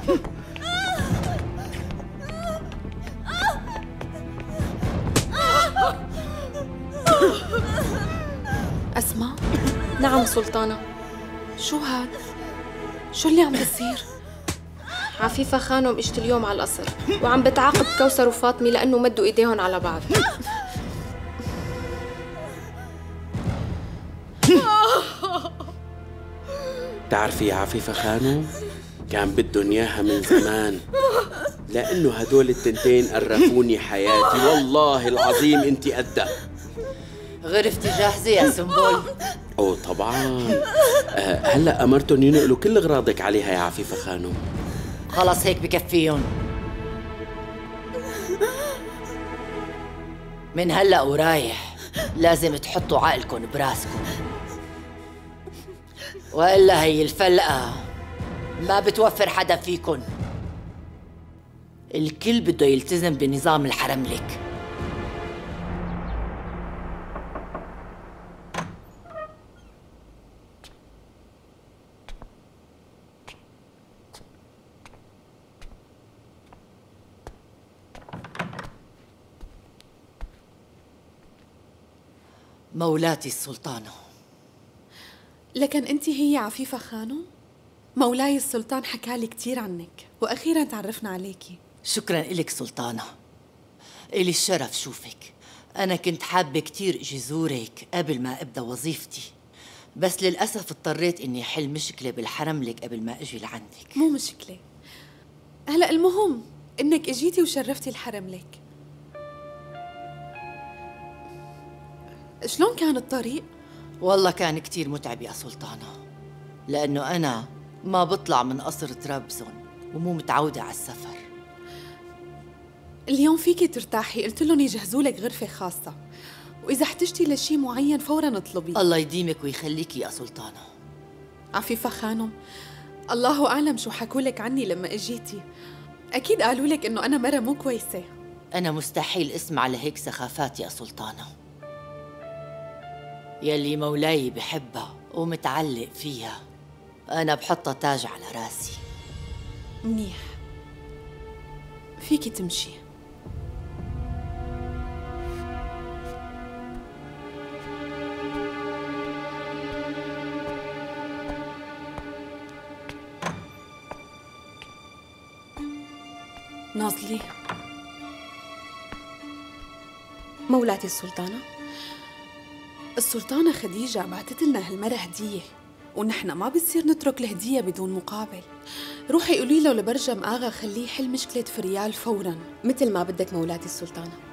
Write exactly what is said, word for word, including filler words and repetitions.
أسماء؟ نعم سلطانة. شو هاد؟ شو اللي عم بيصير؟ عفيفة خانم اجت اليوم على القصر وعم بتعاقب كوثر وفاطمة لأنه مدوا ايديهم على بعض. بتعرفي يا عفيفة خانم، كان بدهم اياها من زمان، لأنه هدول التنتين قرفوني حياتي. والله العظيم انت قدها. غرفتي جاهزة يا سنبل؟ اوه طبعا. أه هلا امرتهم ينقلوا كل اغراضك عليها يا عفيفة خانم. خلص هيك بكفيهم. من هلا ورايح لازم تحطوا عقلكم براسكم، والا هي الفلقة ما بتوفر حدا فيكن. الكل بده يلتزم بنظام الحرملك. مولاتي السلطانة. لكن انت هي عفيفة خانم؟ مولاي السلطان حكالي كتير عنك واخيرا تعرفنا عليكي. شكرا إلك سلطانة، إلي الشرف شوفك. أنا كنت حابة كتير اجي زورك قبل ما أبدأ وظيفتي، بس للأسف اضطريت إني أحل مشكلة بالحرم لك قبل ما أجي لعندك. مو مشكلة، هلأ المهم إنك اجيتي وشرفتي الحرم لك. شلون كان الطريق؟ والله كان كتير متعب يا سلطانة، لأنه أنا ما بطلع من قصر طرابزون ومو متعودة على السفر. اليوم فيكي ترتاحي، قلت لهم يجهزوا لك غرفة خاصة، وإذا احتجتي لشيء معين فوراً اطلبي. الله يديمك ويخليكي يا سلطانة. عفيفة خانم، الله أعلم شو حكوا لك عني لما اجيتي. أكيد قالوا لك إنه أنا مرة مو كويسة. أنا مستحيل اسمع لهيك سخافات يا سلطانة. يلي مولاي بحبها ومتعلق فيها أنا بحطها تاج على راسي. منيح، فيكي تمشي. ناضلي. مولاتي السلطانة، السلطانة خديجة بعتت لنا هالمرة هدية، ونحن ما بتصير نترك الهدية بدون مقابل. روحي قولي له لبرجم آغا خليه يحل مشكلة فريال فوراً مثل ما بدك مولاتي السلطانة.